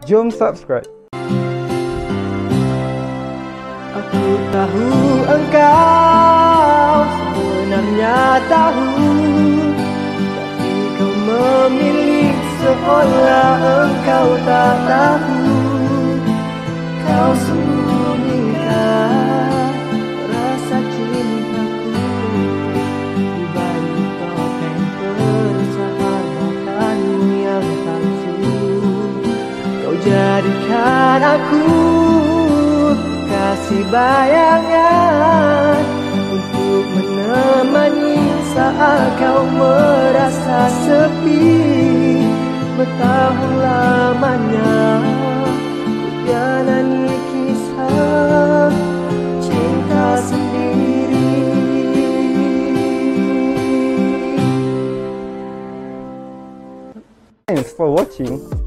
Jom subscribe. Aku tahu engkau sebenarnya tahu, tapi kau memilih seolah engkau tak tahu. Kau sembunyikan rasa cintaku di balik topeng persahabatan yang palsu. Kau jadikan aku kasih bayangan untuk menemani saat kau merasa sepi. Bertahun lamanya ku jalani kisah cinta sendiri. Thanks for watching.